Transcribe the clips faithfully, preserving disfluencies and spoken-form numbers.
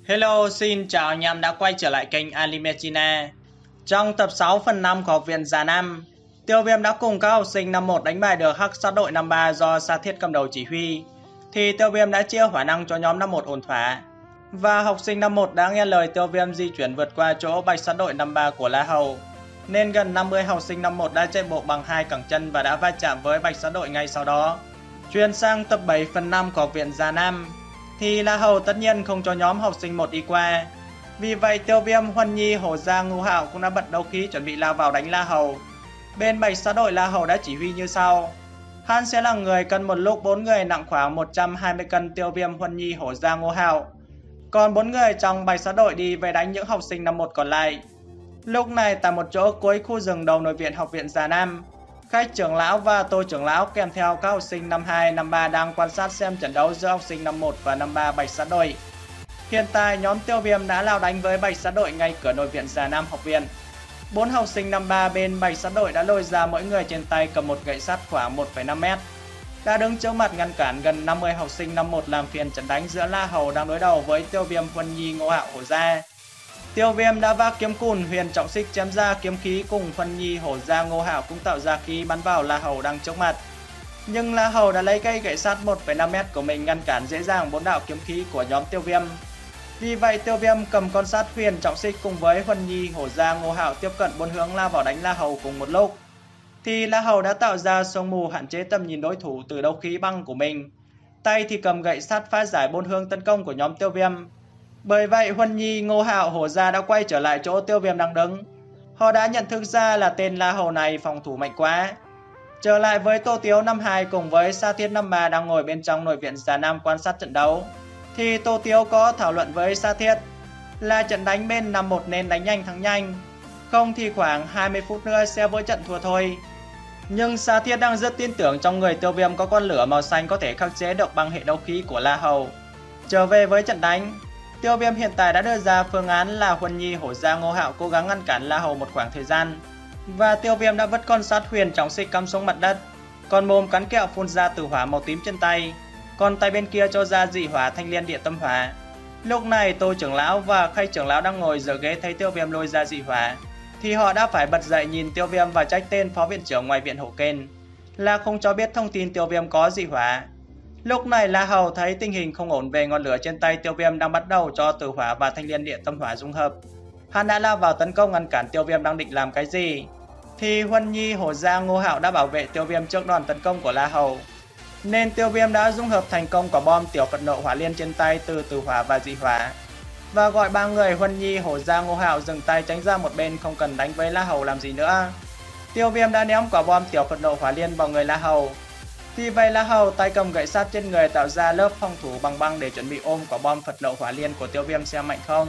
Hello, xin chào anh em đã quay trở lại kênh Anime China. Trong tập sáu phần năm của Học viện Già Nam, Tiêu Viêm đã cùng các học sinh năm một đánh bại được Hắc Sát đội năm ba do Sa Thiết cầm đầu chỉ huy. Thì Tiêu Viêm đã chia hỏa năng cho nhóm năm một ổn thỏa. Và học sinh năm một đã nghe lời Tiêu Viêm di chuyển vượt qua chỗ Bạch Sát đội năm ba của La Hầu. Nên gần năm mươi học sinh năm một đã chạy bộ bằng hai cẳng chân và đã va chạm với Bạch Sát đội ngay sau đó. Chuyển sang tập bảy phần năm của Học viện Già Nam, thì La Hầu tất nhiên không cho nhóm học sinh một đi qua. Vì vậy Tiêu Viêm, Huân Nhi, Hổ Gia, Ngưu Hạo cũng đã bật đấu khí chuẩn bị lao vào đánh La Hầu. Bên Bạch Sát đội La Hầu đã chỉ huy như sau. Hắn sẽ là người cân một lúc bốn người nặng khoảng một trăm hai mươi cân: Tiêu Viêm, Huân Nhi, Hổ Gia, Ngưu Hạo. Còn bốn người trong Bạch Sát đội đi về đánh những học sinh năm một còn lại. Lúc này tại một chỗ cuối khu rừng đầu nội viện Học viện Già Nam, Khách trưởng lão và Tô trưởng lão kèm theo các học sinh năm hai, năm ba đang quan sát xem trận đấu giữa học sinh năm một và năm ba Bạch Sát đội. Hiện tại nhóm Tiêu Viêm đã lao đánh với Bạch Sát đội ngay cửa nội viện Già Nam học viện. Bốn học sinh năm ba bên Bạch Sát đội đã lôi ra mỗi người trên tay cầm một gậy sắt khoảng một phẩy năm mét, đã đứng trước mặt ngăn cản gần năm mươi học sinh năm một làm phiền trận đánh giữa La Hầu đang đối đầu với Tiêu Viêm, Huân Nhi, Ngô Hạo, Hổ Gia. Tiêu Viêm đã vác kiếm cùn huyền trọng xích chém ra kiếm khí, cùng Huân Nhi, Hổ Gia, Ngô Hạo cũng tạo ra khí bắn vào La Hầu đang trước mặt. Nhưng La Hầu đã lấy cây gậy sắt một phẩy năm mét của mình ngăn cản dễ dàng bốn đạo kiếm khí của nhóm Tiêu Viêm. Vì vậy Tiêu Viêm cầm con sắt huyền trọng xích cùng với Huân Nhi, Hổ Gia, Ngô Hạo tiếp cận bốn hướng lao vào đánh La Hầu cùng một lúc. Thì La Hầu đã tạo ra sương mù hạn chế tầm nhìn đối thủ từ đấu khí băng của mình. Tay thì cầm gậy sắt phá giải bốn hướng tấn công của nhóm Tiêu Viêm. Bởi vậy Huân Nhi, Ngô Hạo, Hổ Gia đã quay trở lại chỗ Tiêu Viêm đang đứng. Họ đã nhận thức ra là tên La Hầu này phòng thủ mạnh quá. Trở lại với Tô Tiếu năm hai cùng với Sa Thiết năm ba đang ngồi bên trong nội viện Già Nam quan sát trận đấu, thì Tô Tiếu có thảo luận với Sa Thiết là trận đánh bên năm một nên đánh nhanh thắng nhanh, không thì khoảng hai mươi phút nữa sẽ vỡ trận thua thôi. Nhưng Sa Thiết đang rất tin tưởng trong người Tiêu Viêm có con lửa màu xanh có thể khắc chế được băng hệ đấu khí của La Hầu. Trở về với trận đánh, Tiêu Viêm hiện tại đã đưa ra phương án là Huân Nhi, Hổ Gia, Ngô Hạo cố gắng ngăn cản La Hầu một khoảng thời gian. Và Tiêu Viêm đã vứt con sắt huyền trọng xích cắm xuống mặt đất, còn mồm cắn kẹo phun ra tử hỏa màu tím trên tay, còn tay bên kia cho ra dị hỏa thanh liên địa tâm hỏa. Lúc này Tô trưởng lão và Khách trưởng lão đang ngồi giữa ghế thấy Tiêu Viêm lôi ra dị hỏa, thì họ đã phải bật dậy nhìn Tiêu Viêm và trách tên phó viện trưởng ngoài viện hậu kên là không cho biết thông tin Tiêu Viêm có dị hỏa. Lúc này La Hầu thấy tình hình không ổn về ngọn lửa trên tay Tiêu Viêm đang bắt đầu cho tử hỏa và thanh liên địa tâm hỏa dung hợp. Hắn đã lao vào tấn công ngăn cản Tiêu Viêm đang định làm cái gì. Thì Huân Nhi, Hổ Gia, Ngô Hạo đã bảo vệ Tiêu Viêm trước đòn tấn công của La Hầu. Nên Tiêu Viêm đã dung hợp thành công quả bom tiểu Phật nộ hỏa liên trên tay từ tử hỏa và dị hỏa, và gọi ba người Huân Nhi, Hổ Gia, Ngô Hạo dừng tay tránh ra một bên, không cần đánh với La Hầu làm gì nữa. Tiêu Viêm đã ném quả bom tiểu Phật nộ hỏa liên vào người La Hầu. Vì vậy La Hầu tay cầm gậy sắt trên người tạo ra lớp phòng thủ bằng băng để chuẩn bị ôm quả bom Phật nộ hỏa liên của Tiêu Viêm xem mạnh không.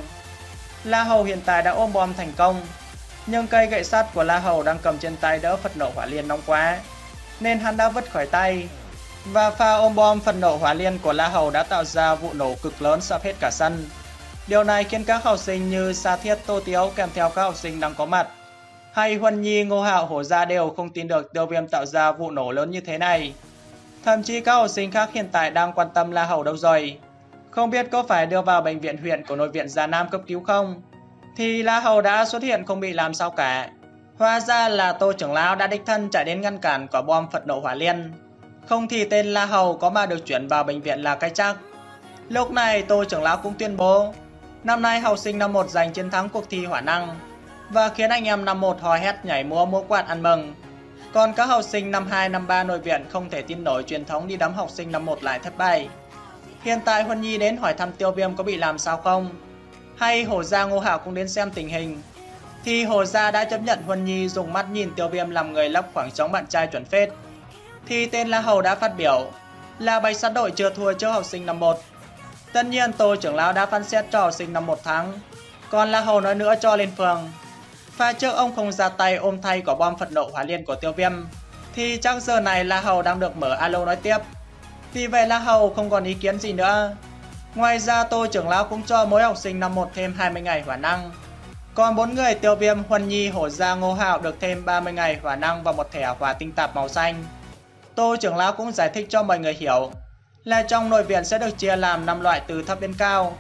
La Hầu hiện tại đã ôm bom thành công, nhưng cây gậy sắt của La Hầu đang cầm trên tay đỡ Phật nộ hỏa liên nóng quá, nên hắn đã vứt khỏi tay. Và pha ôm bom Phật nộ hỏa liên của La Hầu đã tạo ra vụ nổ cực lớn sập hết cả sân. Điều này khiến các học sinh như Sa Thiết, Tô Tiếu kèm theo các học sinh đang có mặt, hay Huân Nhi, Ngô Hạo, Hổ Gia đều không tin được Tiêu Viêm tạo ra vụ nổ lớn như thế này. Thậm chí các học sinh khác hiện tại đang quan tâm La Hầu đâu rồi, không biết có phải đưa vào bệnh viện huyện của nội viện Già Nam cấp cứu không. Thì La Hầu đã xuất hiện không bị làm sao cả. Hóa ra là Tô trưởng lão đã đích thân chạy đến ngăn cản quả bom Phật nộ hỏa liên, không thì tên La Hầu có mà được chuyển vào bệnh viện là cái chắc. Lúc này Tô trưởng lão cũng tuyên bố năm nay học sinh năm một giành chiến thắng cuộc thi hỏa năng, và khiến anh em năm một hò hét nhảy múa múa quạt ăn mừng. Còn các học sinh năm hai, năm ba nội viện không thể tin nổi truyền thống đi đấm học sinh năm một lại thất bại. Hiện tại Huân Nhi đến hỏi thăm Tiêu Viêm có bị làm sao không, hay Hổ Gia, Ngô Hạo cũng đến xem tình hình. Thì Hổ Gia đã chấp nhận Huân Nhi dùng mắt nhìn Tiêu Viêm làm người lắp khoảng trống bạn trai chuẩn phết. Thì tên La Hầu đã phát biểu là Bạch Sát đội chưa thua trước học sinh năm một. Tất nhiên Tô trưởng lão đã phán xét cho học sinh năm một thắng, còn La Hầu nói nữa cho lên phường. Và trước ông không ra tay ôm thay quả bom Phật nộ hỏa liên của Tiêu Viêm, thì chắc giờ này La Hầu đang được mở alo nói tiếp. Vì vậy La Hầu không còn ý kiến gì nữa. Ngoài ra Tô trưởng lão cũng cho mỗi học sinh năm một thêm hai mươi ngày hỏa năng. Còn bốn người Tiêu Viêm, Huân Nhi, Hổ Gia, Ngô Hạo được thêm ba mươi ngày hỏa năng và một thẻ hỏa tinh tạp màu xanh. Tô trưởng lão cũng giải thích cho mọi người hiểu là trong nội viện sẽ được chia làm năm loại từ thấp đến cao.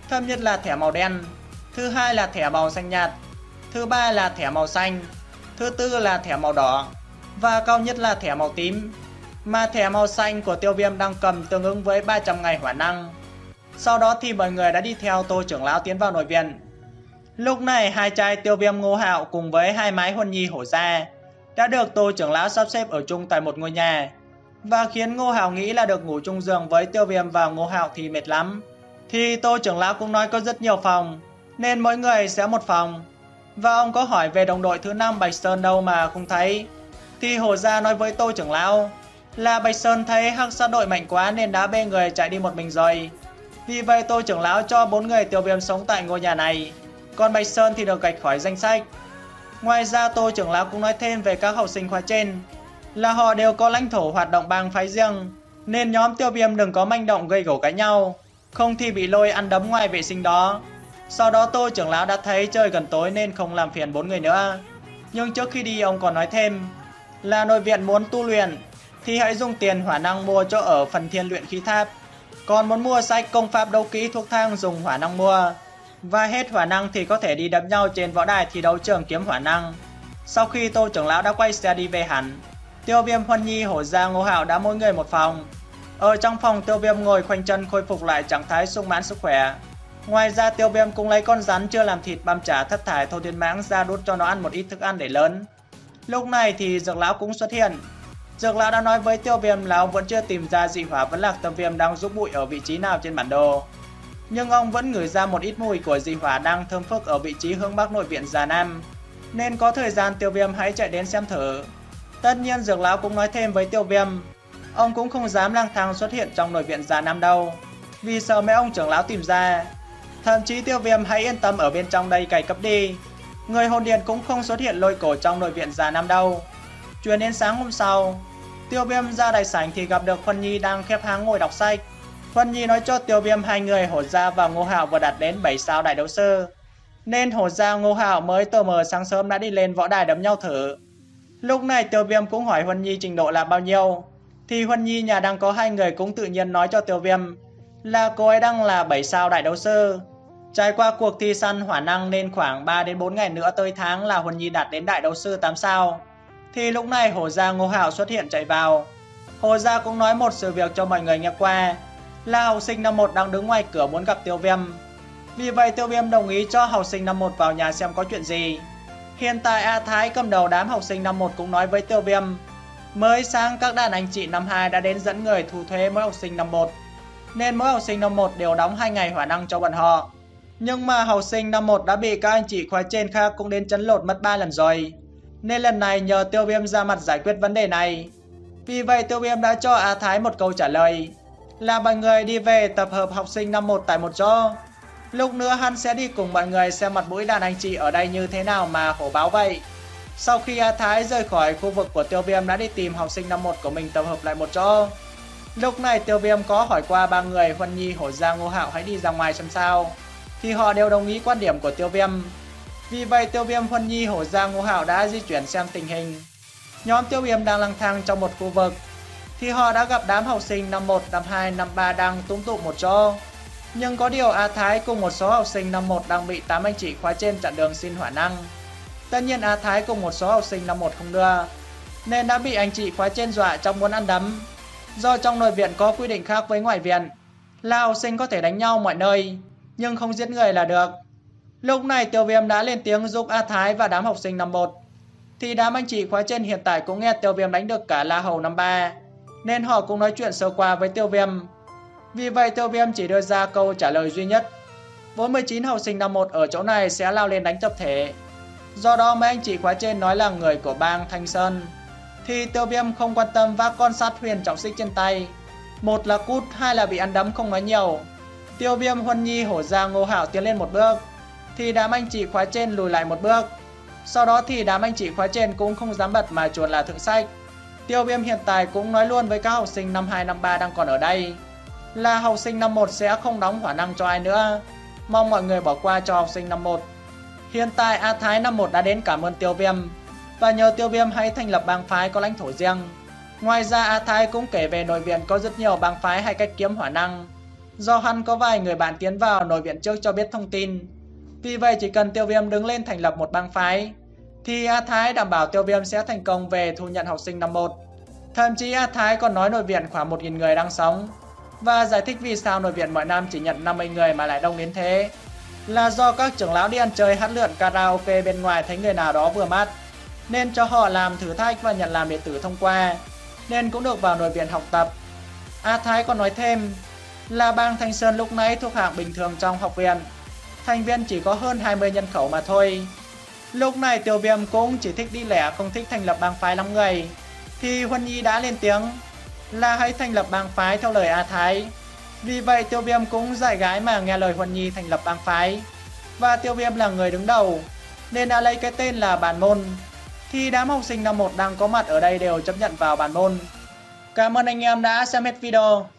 Thấp nhất là thẻ màu đen, thứ hai là thẻ màu xanh nhạt, thứ ba là thẻ màu xanh, thứ tư là thẻ màu đỏ và cao nhất là thẻ màu tím. Mà thẻ màu xanh của Tiêu Viêm đang cầm tương ứng với ba trăm ngày hỏa năng. Sau đó thì mọi người đã đi theo Tô trưởng lão tiến vào nội viện. Lúc này hai trai Tiêu Viêm Ngô Hạo cùng với hai mái Huân Nhi Hổ Gia đã được Tô trưởng lão sắp xếp ở chung tại một ngôi nhà, và khiến Ngô Hạo nghĩ là được ngủ chung giường với Tiêu Viêm và Ngô Hạo thì mệt lắm. Thì Tô trưởng lão cũng nói có rất nhiều phòng nên mỗi người sẽ một phòng. Và ông có hỏi về đồng đội thứ năm Bạch Sơn đâu mà không thấy. Thì Hổ Gia nói với Tô trưởng lão là Bạch Sơn thấy hắc sát đội mạnh quá nên đã bê người chạy đi một mình rồi. Vì vậy Tô trưởng lão cho bốn người Tiêu Viêm sống tại ngôi nhà này, còn Bạch Sơn thì được gạch khỏi danh sách. Ngoài ra Tô trưởng lão cũng nói thêm về các học sinh khóa trên là họ đều có lãnh thổ hoạt động bang phái riêng, nên nhóm Tiêu Viêm đừng có manh động gây gổ cãi nhau, không thì bị lôi ăn đấm ngoài vệ sinh đó. Sau đó Tô trưởng lão đã thấy trời gần tối nên không làm phiền bốn người nữa. Nhưng trước khi đi ông còn nói thêm là nội viện muốn tu luyện thì hãy dùng tiền hỏa năng mua chỗ ở phần thiên luyện khí tháp, còn muốn mua sách công pháp đấu kỹ thuốc thang dùng hỏa năng mua. Và hết hỏa năng thì có thể đi đấm nhau trên võ đài thi đấu trường kiếm hỏa năng. Sau khi Tô trưởng lão đã quay xe đi về hẳn, Tiêu Viêm, Huân Nhi, Hổ Gia, Ngô Hạo đã mỗi người một phòng. Ở trong phòng Tiêu Viêm ngồi khoanh chân khôi phục lại trạng thái sung mãn sức khỏe. Ngoài ra Tiêu Viêm cũng lấy con rắn chưa làm thịt băm chả thất thải thâu thiên mãng ra đút cho nó ăn một ít thức ăn để lớn. Lúc này thì Dược lão cũng xuất hiện. Dược lão đã nói với Tiêu Viêm là ông vẫn chưa tìm ra dị hỏa vẫn lạc tâm viêm đang giúp bụi ở vị trí nào trên bản đồ, nhưng ông vẫn ngửi ra một ít mùi của dị hỏa đang thơm phức ở vị trí hướng bắc nội viện Già Nam, nên có thời gian Tiêu Viêm hãy chạy đến xem thử. Tất nhiên Dược lão cũng nói thêm với Tiêu Viêm ông cũng không dám lang thang xuất hiện trong nội viện Già Nam đâu, vì sợ mấy ông trưởng lão tìm ra. Thậm chí Tiêu Viêm hãy yên tâm ở bên trong đây cày cấp đi, người hồn điện cũng không xuất hiện lôi cổ trong nội viện Già Nam đâu. Chuyển đến sáng hôm sau, Tiêu Viêm ra đại sảnh thì gặp được Huân Nhi đang khép háng ngồi đọc sách. Huân Nhi nói cho Tiêu Viêm hai người Hổ Gia và Ngô Hạo vừa đạt đến bảy sao đại đấu sư, nên Hổ Gia Ngô Hạo mới tờ mờ sáng sớm đã đi lên võ đài đấm nhau thử. Lúc này Tiêu Viêm cũng hỏi Huân Nhi trình độ là bao nhiêu, thì Huân Nhi nhà đang có hai người cũng tự nhiên nói cho Tiêu Viêm là cô ấy đang là bảy sao đại đấu sư. Trải qua cuộc thi săn hỏa năng nên khoảng ba đến bốn ngày nữa tới tháng là Huân Nhi đạt đến đại đấu sư tám sao. Thì lúc này Hổ Gia Ngô Hạo xuất hiện chạy vào. Hổ Gia cũng nói một sự việc cho mọi người nghe qua là học sinh năm một đang đứng ngoài cửa muốn gặp Tiêu Viêm. Vì vậy Tiêu Viêm đồng ý cho học sinh năm một vào nhà xem có chuyện gì. Hiện tại A Thái cầm đầu đám học sinh năm một cũng nói với Tiêu Viêm mới sáng các đàn anh chị năm hai đã đến dẫn người thu thuế mỗi học sinh năm một, nên mỗi học sinh năm một đều đóng hai ngày hỏa năng cho bọn họ. Nhưng mà học sinh năm một đã bị các anh chị khóa trên khác cũng đến chấn lột mất ba lần rồi, nên lần này nhờ Tiêu Viêm ra mặt giải quyết vấn đề này. Vì vậy Tiêu Viêm đã cho A Thái một câu trả lời là mọi người đi về tập hợp học sinh năm một tại một chỗ. Lúc nữa hắn sẽ đi cùng mọi người xem mặt mũi đàn anh chị ở đây như thế nào mà hổ báo vậy. Sau khi A Thái rời khỏi khu vực của Tiêu Viêm đã đi tìm học sinh năm một của mình tập hợp lại một chỗ. Lúc này Tiêu Viêm có hỏi qua ba người Huân Nhi, Hổ Gia, Ngô Hạo hãy đi ra ngoài xem sao, thì họ đều đồng ý quan điểm của Tiêu Viêm. Vì vậy Tiêu Viêm, Huân Nhi, Hổ Gia, Ngô Hạo đã di chuyển xem tình hình. Nhóm Tiêu Viêm đang lang thang trong một khu vực thì họ đã gặp đám học sinh năm một, năm hai, năm ba đang túm tụ một chỗ. Nhưng có điều A Thái cùng một số học sinh năm một đang bị tám anh chị khóa trên chặn đường xin hỏa năng. Tất nhiên A Thái cùng một số học sinh năm một không đưa, nên đã bị anh chị khóa trên dọa trong muốn ăn đấm. Do trong nội viện có quy định khác với ngoại viện là học sinh có thể đánh nhau mọi nơi, nhưng không giết người là được. Lúc này Tiêu Viêm đã lên tiếng giúp A Thái và đám học sinh năm một. Thì đám anh chị khóa trên hiện tại cũng nghe Tiêu Viêm đánh được cả La Hầu năm ba, nên họ cũng nói chuyện sơ qua với Tiêu Viêm. Vì vậy Tiêu Viêm chỉ đưa ra câu trả lời duy nhất: bốn mươi chín học sinh năm một ở chỗ này sẽ lao lên đánh tập thể. Do đó mấy anh chị khóa trên nói là người của bang Thanh Sơn. Thì Tiêu Viêm không quan tâm vác con sát huyền trọng xích trên tay. Một là cút, hai là bị ăn đấm không nói nhiều. Tiêu Viêm, Huân Nhi, Hổ Gia, Ngô Hạo tiến lên một bước, thì đám anh chị khóa trên lùi lại một bước. Sau đó thì đám anh chị khóa trên cũng không dám bật mà chuồn là thượng sách. Tiêu Viêm hiện tại cũng nói luôn với các học sinh năm hai, năm ba đang còn ở đây là học sinh năm một sẽ không đóng hỏa năng cho ai nữa. Mong mọi người bỏ qua cho học sinh năm một. Hiện tại A Thái năm một đã đến cảm ơn Tiêu Viêm và nhờ Tiêu Viêm hãy thành lập bang phái có lãnh thổ riêng. Ngoài ra A Thái cũng kể về nội viện có rất nhiều bang phái hay cách kiếm hỏa năng, Do hắn có vài người bạn tiến vào nội viện trước cho biết thông tin. Vì vậy chỉ cần Tiêu Viêm đứng lên thành lập một bang phái, thì A Thái đảm bảo Tiêu Viêm sẽ thành công về thu nhận học sinh năm một. Thậm chí A Thái còn nói nội viện khoảng một nghìn người đang sống, và giải thích vì sao nội viện mỗi năm chỉ nhận năm mươi người mà lại đông đến thế, là do các trưởng lão đi ăn chơi hát lượn karaoke bên ngoài thấy người nào đó vừa mắt, nên cho họ làm thử thách và nhận làm đệ tử thông qua, nên cũng được vào nội viện học tập. A Thái còn nói thêm là bang Thanh Sơn lúc nãy thuộc hạng bình thường trong học viện, thành viên chỉ có hơn hai mươi nhân khẩu mà thôi. Lúc này Tiêu Viêm cũng chỉ thích đi lẻ, không thích thành lập bang phái lắm người, thì Huân Nhi đã lên tiếng là hãy thành lập bang phái theo lời A Thái. Vì vậy Tiêu Viêm cũng dạy gái mà nghe lời Huân Nhi thành lập bang phái, và Tiêu Viêm là người đứng đầu nên đã lấy cái tên là Bản Môn. Thì đám học sinh năm một đang có mặt ở đây đều chấp nhận vào Bản Môn. Cảm ơn anh em đã xem hết video.